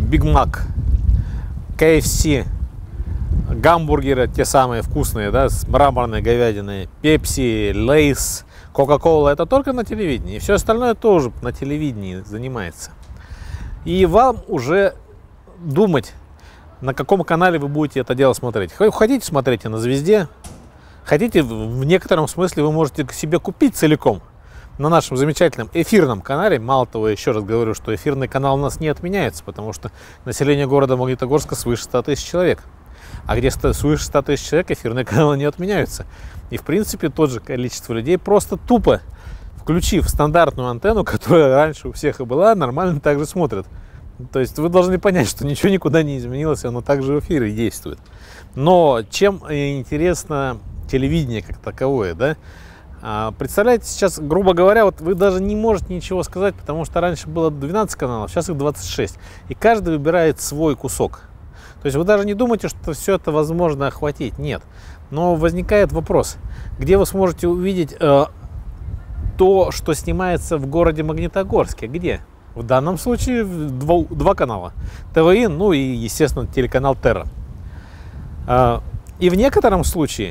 Big Mac, KFC, гамбургеры те самые вкусные, да, с мраморной говядиной, Pepsi, Lay's, Coca-Cola, это только на телевидении. Все остальное тоже на телевидении занимается. И вам уже думать, на каком канале вы будете это дело смотреть. Хотите, смотрите на Звезде. Хотите, в некотором смысле вы можете себе купить целиком на нашем замечательном эфирном канале. Мало того, еще раз говорю, что эфирный канал у нас не отменяется, потому что население города Магнитогорска свыше 100 тысяч человек. А где свыше 100 тысяч человек, эфирные каналы не отменяются. И в принципе тот же количество людей просто тупо, включив стандартную антенну, которая раньше у всех и была, нормально также смотрят. То есть вы должны понять, что ничего никуда не изменилось, оно также в эфире действует. Но чем интересно телевидение как таковое, да? Представляете, сейчас, грубо говоря, вот вы даже не можете ничего сказать, потому что раньше было 12 каналов, сейчас их 26. И каждый выбирает свой кусок. То есть вы даже не думаете, что все это возможно охватить. Нет. Но возникает вопрос, где вы сможете увидеть то, что снимается в городе Магнитогорске? Где? В данном случае два канала. ТВИ, ну и, естественно, телеканал Терра. И в некотором случае,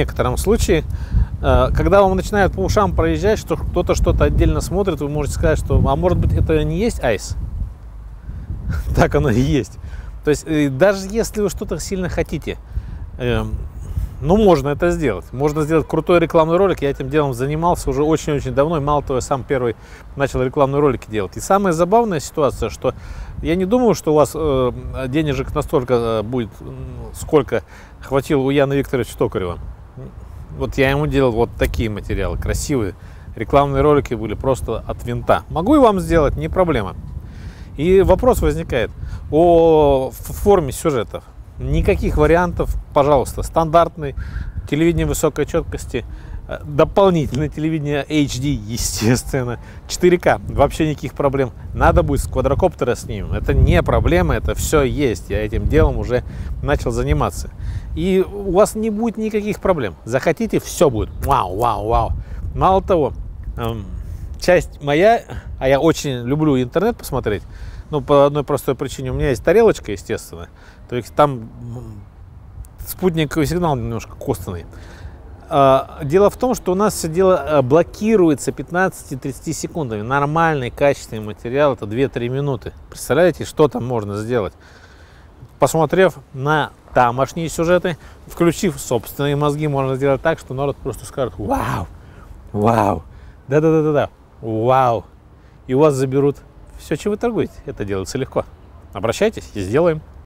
когда вам начинают по ушам проезжать, что кто-то что-то отдельно смотрит, вы можете сказать, что, а может быть, это не есть айс? Так оно и есть. То есть, даже если вы что-то сильно хотите, ну, можно это сделать. Можно сделать крутой рекламный ролик. Я этим делом занимался уже очень-очень давно. И мало того, я сам первый начал рекламные ролики делать. И самая забавная ситуация, что я не думаю, что у вас денежек настолько будет, сколько хватило у Яна Викторовича Токарева. Вот я ему делал вот такие материалы, красивые. Рекламные ролики были просто от винта. Могу и вам сделать, не проблема. И вопрос возникает о форме сюжетов. Никаких вариантов, пожалуйста, стандартный, телевидение высокой четкости, дополнительное телевидение HD, естественно, 4К, вообще никаких проблем. Надо будет с квадрокоптера снимем, это не проблема, это все есть, я этим делом уже начал заниматься. И у вас не будет никаких проблем, захотите, все будет, вау, вау, вау. Мало того, часть моя, а я очень люблю интернет посмотреть, ну, по одной простой причине, у меня есть тарелочка, естественно, то есть там спутниковый сигнал немножко костный. Дело в том, что у нас все дело блокируется 15-30 секундами. Нормальный, качественный материал — это 2-3 минуты. Представляете, что там можно сделать? Посмотрев на тамошние сюжеты, включив собственные мозги, можно сделать так, что народ просто скажет: вау, вау, да-да-да-да-да, вау. И у вас заберут все, чем вы торгуете. Это делается легко. Обращайтесь и сделаем.